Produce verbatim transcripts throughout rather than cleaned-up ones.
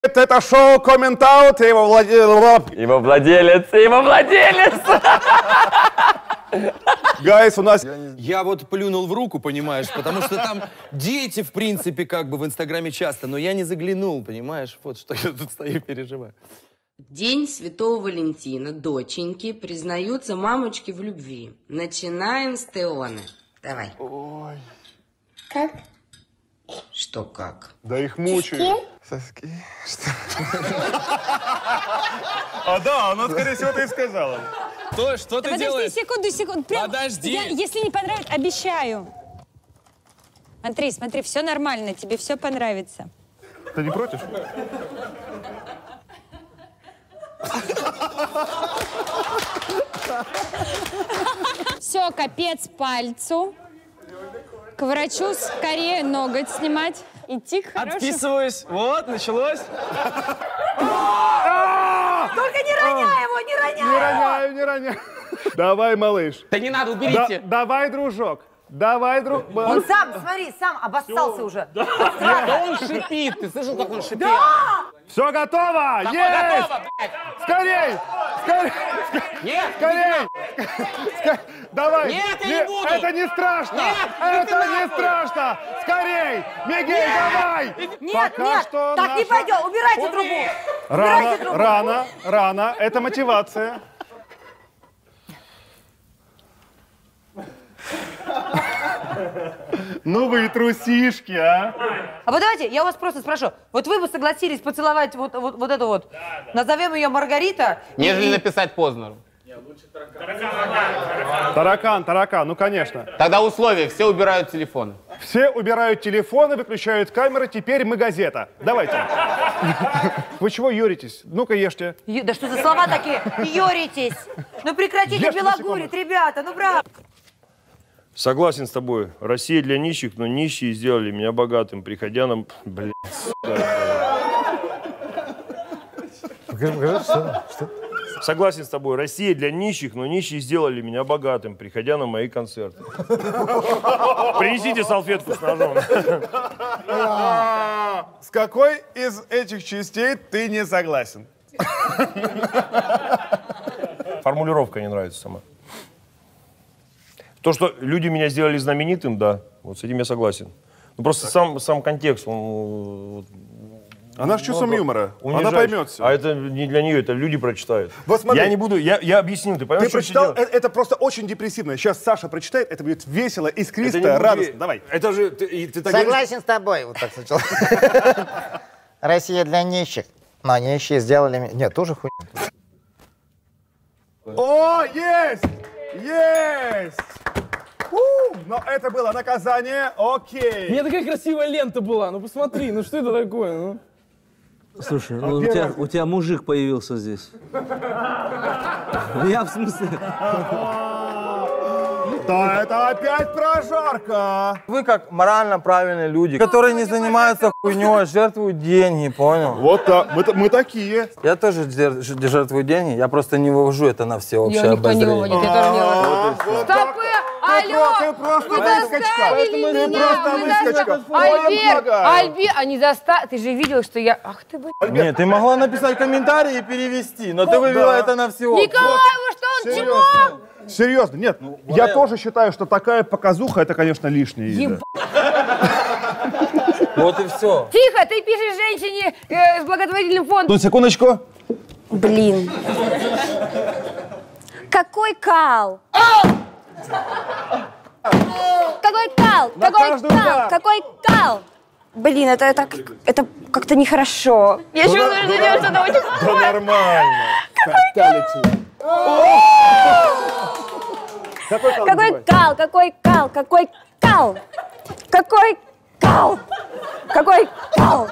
Это шоу Коммент-аут, его владелец... Его владелец, его владелец! Гайс, у нас... Я вот плюнул в руку, понимаешь, потому что там дети, в принципе, как бы в Инстаграме часто, но я не заглянул, понимаешь? Вот что я тут стою и переживаю. День Святого Валентина. Доченьки признаются мамочке в любви. Начинаем с Теоны. Давай. Ой. Как? Что как? Да их мучают. Соски. Что? А да, она, скорее всего, ты и сказала. Что, что ты Подожди, делаешь? секунду, секунду. Прям, Подожди. я, если не понравится, обещаю. Смотри, смотри, все нормально, тебе все понравится. Ты не против? Все, капец пальцу. К врачу скорее ноготь снимать. Идти к хорошему. Отписываюсь. Вот, началось. Только не роняй его, не роняй Не роняю, не роняю. Давай, малыш. Да не надо, уберите. Давай, дружок. Давай, друг. Он сам, смотри, сам обоссался уже. Да он шипит, ты слышал, как он шипит? Все готово! Какое Есть! готово, блядь? Скорей! Скорей! Нет! Скорей! Ска- Давай! Нет, я не буду! Это не страшно! Нет, это иди не нахуй! страшно! Скорей! Мигель, давай! Нет, Пока нет, что так не наша- пойдет, убирайте трубу. Рано, Убирайте трубу. рано, рано. Это мотивация. Ну вы и трусишки, а! А вот давайте, я у вас просто спрошу. Вот вы бы согласились поцеловать вот, вот, вот эту вот, назовем ее Маргарита. Нежели и- написать Познеру. Таракан, таракан, ну конечно. Тогда условия, все убирают телефоны. Все убирают телефоны, выключают камеры, теперь мы газета. Давайте. Вы чего юритесь? Ну-ка ешьте. Ё- Да что за слова такие? Ёритесь. Ну прекратите Ешь белогурить, ребята, ну правда. Согласен с тобой. Россия для нищих, но нищие сделали меня богатым, приходя нам... Блядь, Покажи, покажи, что? Что? Согласен с тобой. Россия для нищих, но нищие сделали меня богатым, приходя на мои концерты. Принесите салфетку с ножом. С какой из этих частей ты не согласен? Формулировка не нравится сама. То, что люди меня сделали знаменитым, да, вот с этим я согласен. Ну, просто сам, сам контекст, он... Она с чувством юмора. Она унижающий. поймет все. А это не для нее, это люди прочитают. Вот смотри. Я не буду, я, я объясню, ты поймешь, Ты что прочитал, делать? э- это просто очень депрессивно. Сейчас Саша прочитает, это будет весело, Это не искристо, будет- радостно. Давай. Это же, ты, и ты так говоришь- Согласен с тобой. Вот так сначала. Россия для нищих. Но нищие сделали... ми- Нет, тоже хуй. О, есть! Есть! У, но это было наказание, окей. У меня такая красивая лента была, ну посмотри, ну что это такое, ну? Слушай, ну, у, тебя, у тебя мужик появился здесь. Я в смысле... Да это опять прожарка. Вы как морально правильные люди, которые не занимаются хуйней, жертвуют деньги, понял? Вот так, мы, мы такие. Я тоже жер- жертвую деньги, я просто не вывожу это на всеобщее Никто не обозрение. выводит, я тоже не вывожу. Стопы! Алло! Ты просто Вы выскочка. заставили Ты меня! просто Вы выскочка. заставили- Ой, Альбер! помогаю. Альбер! Они заставили... Ты же видел, что я... Ах ты, блин. Нет, ты могла написать комментарий и перевести, но ты вывела Да. это на всеобщее. Николаеву, что он чмо? Серьезно, нет, я тоже считаю, что такая показуха, это, конечно, лишнее. Еб- Вот и все. Тихо, ты пишешь женщине э, с благотворительным фондом. Ну, секундочку. Блин. Какой кал? Какой кал? На Какой каждый кал? удар. Какой кал? Блин, это, это, это как-то нехорошо. Я чувствую, что делать что-то очень Да плохое. нормально. Какой кал? Какой кал? Какой кал? Какой кал? Какой кал? Какой кал?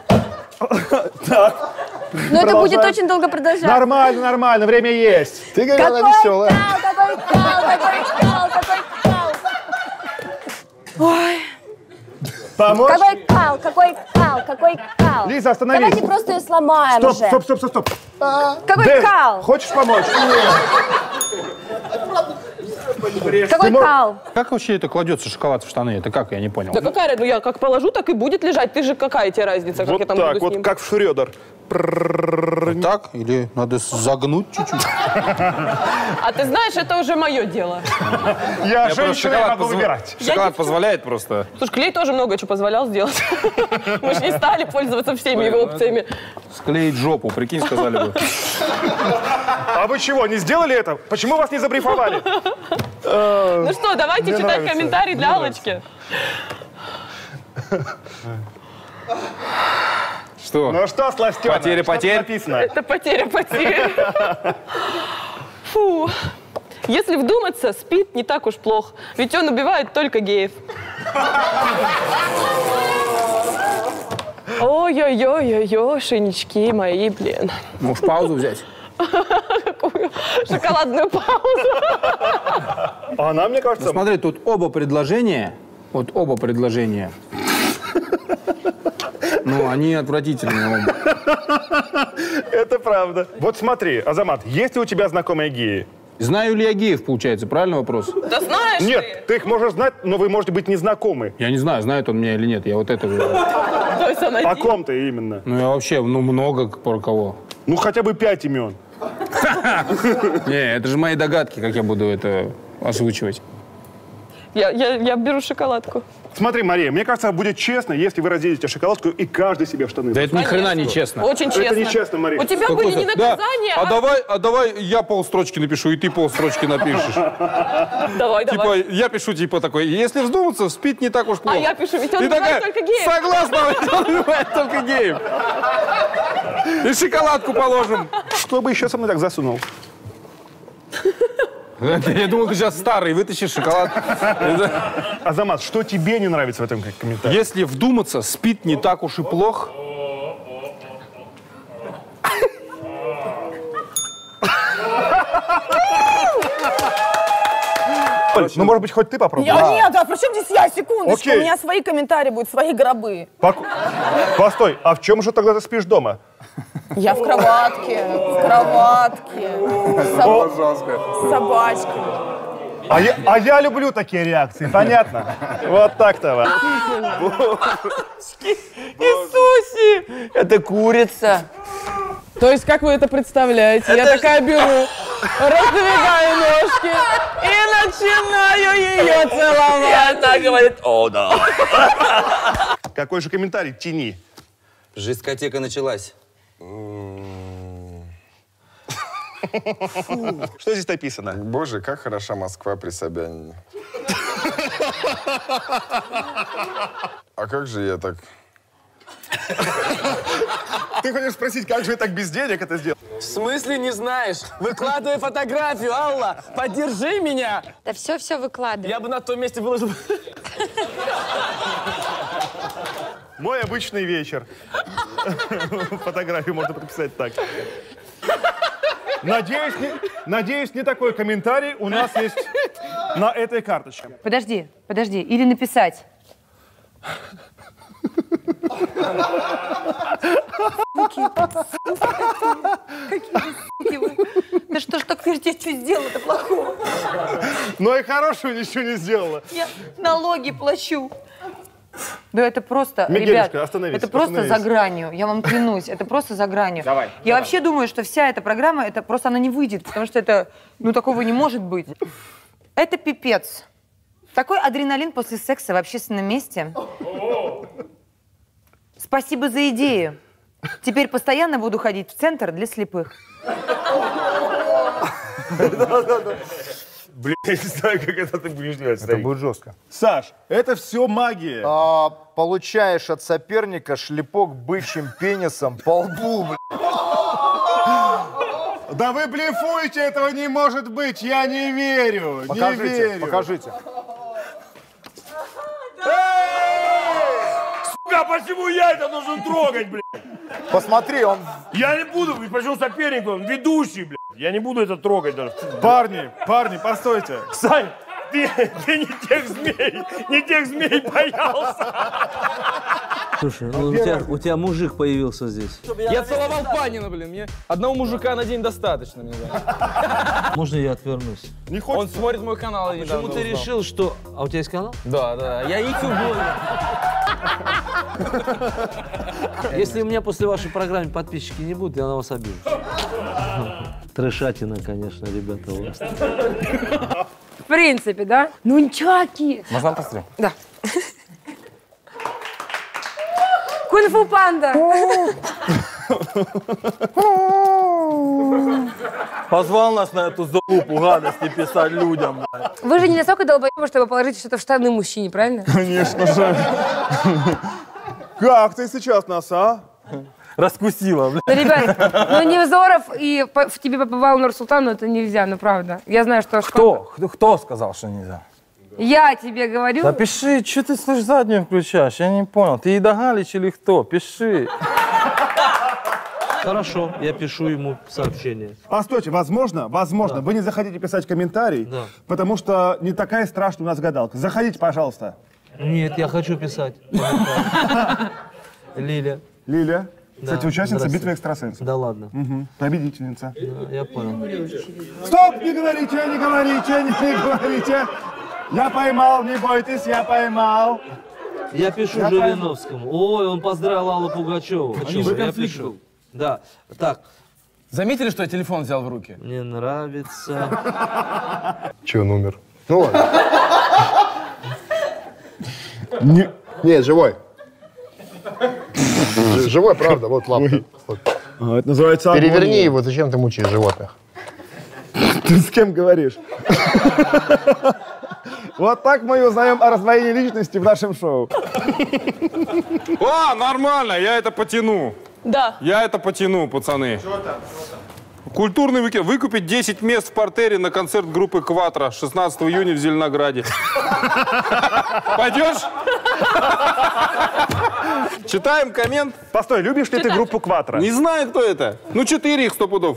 Но это будет очень долго продолжаться. Нормально, нормально, время есть. Ты говорила, Какой веселая. кал? Какой кал? Какой кал? Какой кал? Ой. Помочь? Какой кал? Какой кал? Какой кал? Лиза, остановись. Давайте просто ее сломаем Стоп, уже. стоп, стоп, стоп, стоп. Какой Дэн, кал? хочешь помочь? Какой кал? Как вообще это кладется, шоколад в штаны? Это как, я не понял. Да какая, ну я как положу, так и будет лежать. Ты же какая тебе разница, как Вот я там так, буду с вот ним? как в Шрёдер. Вот так? Или надо загнуть чуть-чуть? А ты знаешь, это уже мое дело. Я просто женщина, я шоколад могу позв- выбирать. Шоколад позволяет просто. Слушай, Клей тоже много чего позволял сделать. Мы же не стали пользоваться всеми его опциями. Склеить жопу, прикинь, сказали бы. А вы чего, не сделали это? Почему вас не забрифовали? Ну что, давайте Мне читать нравится, комментарий для мне Аллочки. Что? Ну что, Сластена? Потеря что потерь? написано? Это потеря потерь. Фу. Если вдуматься, спит не так уж плохо, ведь он убивает только геев. Ой-ой-ой-ой-ой, мои, блин. Можешь паузу взять? Какую шоколадную паузу. Она, мне кажется... Ну, смотри, тут оба предложения, вот оба предложения, ну, они отвратительные оба. Это правда. Вот смотри, Азамат, есть ли у тебя знакомые геи? Знаю ли я геев, получается, правильный вопрос? Да знаешь Нет, ты их можешь знать, но вы можете быть незнакомы. Я не знаю, знает он меня или нет, я вот это говорю. То есть она О ком ты именно? Ну, я вообще, ну, много про кого. Ну, хотя бы пять имен. Не, это же мои догадки, как я буду это озвучивать. Я, я, я беру шоколадку. Смотри, Мария, мне кажется, будет честно, если вы разделите шоколадку и каждый себе в штаны. Да это ни хрена не честно. Очень честно. Это нечестно, Мария. У тебя Какой были не за- наказания, Да. а... А давай, а давай я полстрочки напишу, и ты полстрочки напишешь. Давай, Типа, давай. я пишу, типа, такой, если вздуматься, спит не так уж плохо. А я пишу, ведь он Ты убивает такая, только геев. согласна, ведь он убивает только геев. И шоколадку положим. Что бы еще со мной так засунул? Я думал, ты сейчас старый, вытащишь шоколад. Азамат, что тебе не нравится в этом комментарии? Если вдуматься, спит не так уж и плохо. Ну, может быть, хоть ты попробуй? Я, нет, а при чем здесь я? Секундочку, Окей. у меня свои комментарии будут, свои гробы. Пок- Постой, а в чем же тогда ты спишь дома? Я в кроватке, в кроватке, с, соб- с собачкой. А я, а я люблю такие реакции, понятно? Вот так-то. Иисусе! Это курица. То есть, как вы это представляете? Я такая беру, раздвигаю ножки и начинаю ее целовать. И она говорит, о, да. Какой же комментарий? Тяни. Жесткотека началась. Что здесь написано? Боже, как хороша Москва при Собянине. А как же я так... Ты хочешь спросить, как же я так без денег это сделал? В смысле не знаешь? Выкладывай фотографию, Алла, поддержи меня. Да все-все выкладывай. Я бы на том месте выложил. Мой обычный вечер. Фотографию можно подписать так. Надеюсь не, надеюсь, не такой комментарий у нас есть на этой карточке. Подожди, подожди. Или написать. Какие вы. Да что ж так, я что сделала-то плохого? Но и хорошего ничего не сделала. Я налоги плачу. Да это просто, Мигелюшка, ребят, остановись, это просто остановись. за гранью, я вам клянусь, это просто за гранью. Давай, Я давай. вообще думаю, что вся эта программа, это просто она не выйдет, потому что это, ну такого не может быть. Это пипец. Такой адреналин после секса в общественном месте. Спасибо за идею. Теперь постоянно буду ходить в центр для слепых. Блин, я не знаю, как это ты будешь делать. Это будет жестко. Саш, это все магия. А, получаешь от соперника шлепок бычьим пенисом по лбу, блядь. Да вы блефуете, этого не может быть, я не верю, Покажите, не верю. покажите. Сука, почему я это должен трогать, блядь? Посмотри, он... Я не буду, почему соперник, он ведущий, блядь. Я не буду это трогать даже. Парни, парни, постойте. Сань, ты, ты не тех змей, не тех змей боялся. Слушай, ну у тебя, у тебя мужик появился здесь. Я целовал Панина, блин. Мне одного мужика на день достаточно. Мне, да. Можно я отвернусь? Не хочется. Он смотрит мой канал. Я Почему ты решил, что... А у тебя есть канал? Да, да. Я ютуб-блогер. Если у меня после вашей программы подписчики не будут, я на вас обижусь. Трэшатина, конечно, ребята, у вас. В принципе, да? Ну, ничаки. Можно посмотреть? Да. Кунг-фу панда. Позвал нас на эту залупу гадости писать людям. Вы же не настолько долбоебы, чтобы положить что-то в штаны мужчине, правильно? Конечно же. Как ты сейчас нас, а? Раскусила, блин. Ну, ребят, ну Невзоров и по- в тебе побывал Нур-Султан, ну это нельзя, ну правда. Я знаю, что... Кто? Кто, кто сказал, что нельзя? Я тебе говорю... Да пиши, что ты слышь заднюю включаешь? Я не понял. Ты Ида Галич или кто? Пиши. Хорошо, я пишу ему сообщение. Постойте, возможно, возможно, Да. вы не захотите писать комментарий, Да. потому что не такая страшная у нас гадалка. Заходите, пожалуйста. Нет, я хочу писать. Лиля. Лиля. Да, Кстати, участница здравствуйте. битвы экстрасенсов. Да ладно. Угу. Победительница. Да, я понял. Стоп! Не говорите, не говорите, не говорите. Я поймал, не бойтесь, я поймал. Я пишу Я Жириновскому. Ой, он поздравил Аллу Пугачеву. Они же Я конфликт пишу. был. Да. Так. Заметили, что я телефон взял в руки? Мне нравится. Че, он умер? Ну ладно. Не. Нет, живой. Ж- Живой, правда, вот лапка. Вот. А, это называется Переверни агония. его, зачем ты мучаешь животных? Ты с кем говоришь? Вот так мы узнаем о раздвоении личности в нашем шоу. О, нормально, я это потяну. Да. Я это потяну, пацаны. Культурный уикенд. Выкупить десять мест в партере на концерт группы «Кватро» шестнадцатого июня в Зеленограде. Пойдешь? Читаем коммент. Постой, любишь ли ты группу «Кватро»? Не знаю, кто это. Ну, четыре их, сто пудов.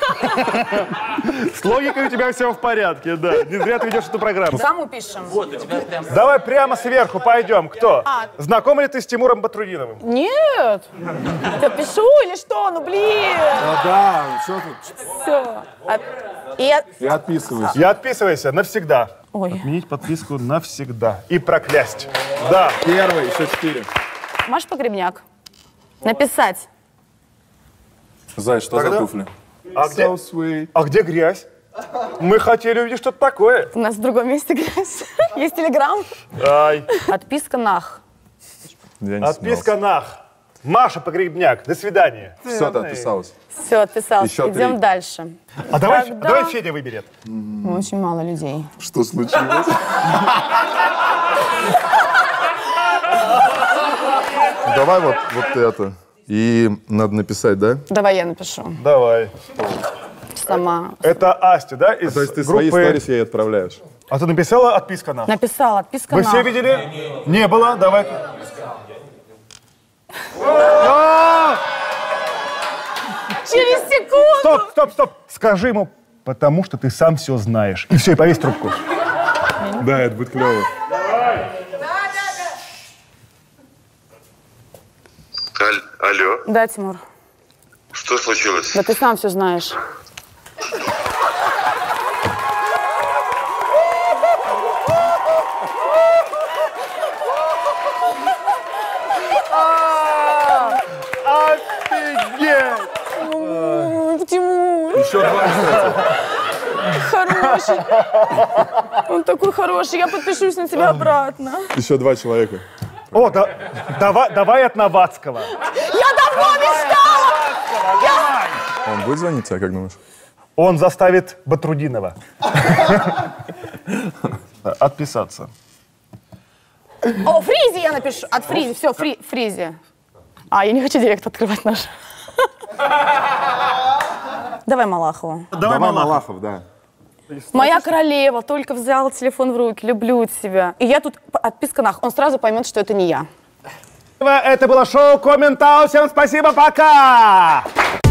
С логикой у тебя все в порядке, да. Не зря ты ведешь эту программу. Кому пишем? Вот, у тебя прям... Давай прямо сверху пойдем. Кто? А. Знаком ли ты с Тимуром Батрудиновым? Нет. Я пишу или что? Ну, блин. Да, что тут? Все. И я... Я отписываюсь. Я отписывайся навсегда. Ой. Отменить подписку навсегда. И проклясть. Да. Первый, еще четыре. Маш Погребняк. Написать. Зай, что Тогда- за туфли? А где, а где грязь? Мы хотели увидеть что-то такое. У нас в другом месте грязь. Есть телеграм. Ай. Отписка нах. Я не Отписка нах. Маша Погребняк. До свидания. Все, ты отписалась. Все, отписалась. Еще Идем три. дальше. А давай, Тогда- давай Федя выберет. Очень мало людей. Что случилось? Давай вот, вот это. И надо написать, да? Давай я напишу. Давай. Сама. Это Астя, да? Из То есть ты группы... свои сторис ей отправляешь? А ты написала отписка нах? Написала. Отписка Вы нах. все видели? Не было? Давай. А! Через секунду. Стоп, стоп, стоп. Скажи ему, потому что ты сам все знаешь. И все, и повесь трубку. Да, это будет клево. Аль- Алло, Да, Тимур. что случилось? Да ты сам все знаешь. Офигеть! Тимур. Еще два, кстати. Хороший. Он такой хороший. Я подпишусь на тебя обратно. Еще два человека. О, да, давай, давай от Новацкого. Я давно мечтала! Я... Он будет звонить тебе, как думаешь? Он заставит Батрудинова отписаться. О, Фризи я напишу. От Фризи. Все, фри, Фризи. А, я не хочу директ открывать наш. Давай Малахову. Давай, Давай Малахов. Малахов, да. Моя королева только взяла телефон в руки. Люблю тебя. И я тут отписка нах. Он сразу поймет, что это не я. Это было шоу Комментау. Всем спасибо, пока!